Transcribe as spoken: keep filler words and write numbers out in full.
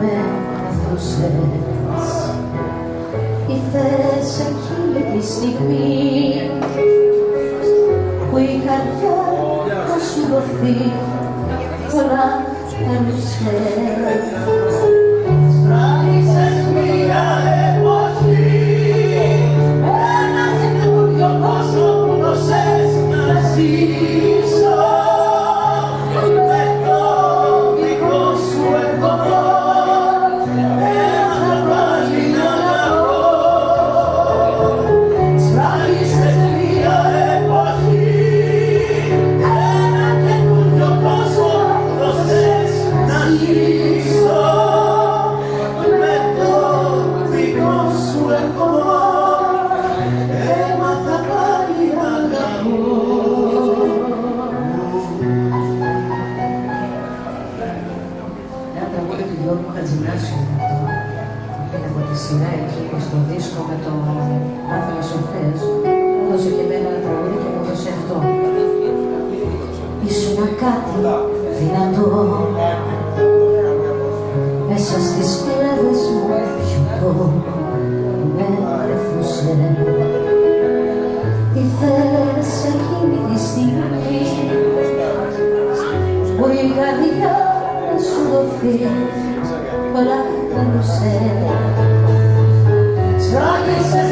με έδωσες. Ήρθες εκείνη τη στιγμή που η καρδιά θα σου δοθεί πολλά έλουσες. Σφραγισες μια εποχή, ένα καινούριο κόσμο που δώσες να ζήσω με το δικό σου εγώ. Έμαθα πάλι να αγαπώ. Σφραγισες μια εποχή, ένα καινούριο κόσμο που δώσες να ζήσω με το δικό σου εγώ. Έμαθα πάλι να αγαπώ. Ένα τραγούδι του Γιώργου Χατζηνάσου είναι από τη σειρά εκεί στο δίσκο με το Άθλας Ορφέας. Μου έδωσε και εμένα ένα τραγούδι και μου έδωσε αυτό. Ήσουνα κάτι δυνατό μέσα στις πλέδες μου πιωτό που με ρεφούσε. Ήρθες εκείνη τη στιγμή που η καρδιά σου δοθεί πολλά καλούσε. Σφραγισες